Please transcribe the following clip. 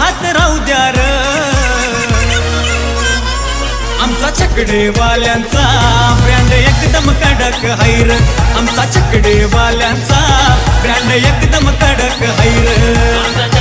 हात राहू द्या र आमचा चकडेवाल्यांचा ब्रँड एकदम कडक हैर आमचा चकडेवाल्यांचा ब्रँड एकदम कडक हैर